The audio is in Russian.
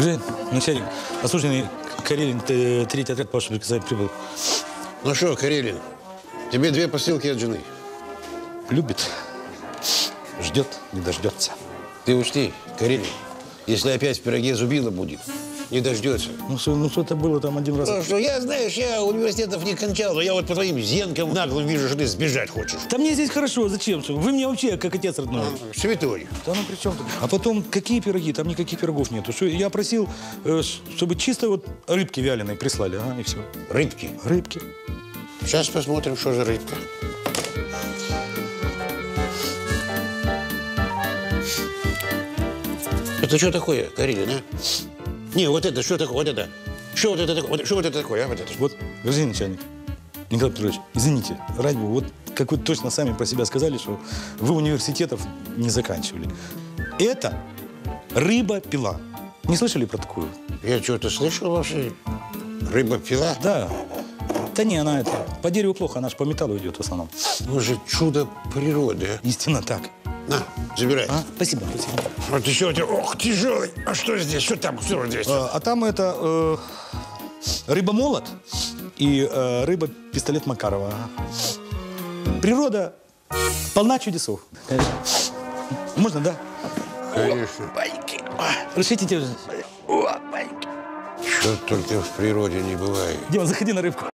Жень, начальник, ослушанный Карелин, третий отряд, по вашему приказанию, прибыл. Ну что, Карелин, тебе 2 посылки от жены. Любит, ждет, не дождется. Ты учти, Карелин, если опять в пироге зубило будет, не дождется. Ну что-то было там один раз. Ну, что, знаешь, я университетов не кончал, но я вот по твоим зенкам наглым вижу, что ты сбежать хочешь. Да мне здесь хорошо, зачем? Вы мне вообще как отец родной. Святой. Да ну при чем тут? А потом, какие пироги? Там никаких пирогов нету. Что, я просил, чтобы чисто вот рыбки вяленой прислали, и все. Рыбки? Рыбки. Сейчас посмотрим, что за рыбка. Это что такое, Карелин, а? Не, вот это, что такое, вот это? Что вот это такое, что вот это такое, а? Вот это. Вот, господин начальник, Николай Петрович, извините, ради бога, вот как вы точно сами про себя сказали, что вы университетов не заканчивали. Это рыба-пила. Не слышали про такую? Я что-то слышал вообще? Рыба-пила? Да. Да не, она это, по дереву плохо, она же по металлу идет в основном. Может, чудо природы, а? Истинно так. На, забирай. Спасибо, спасибо. Вот еще один, ох, тяжелый. А что здесь, что там, что здесь? А там это рыба-молот и рыба-пистолет Макарова. Природа полна чудесов. Конечно. Можно, да? Конечно. Решите. Что только в природе не бывает. Дима, заходи на рыбку.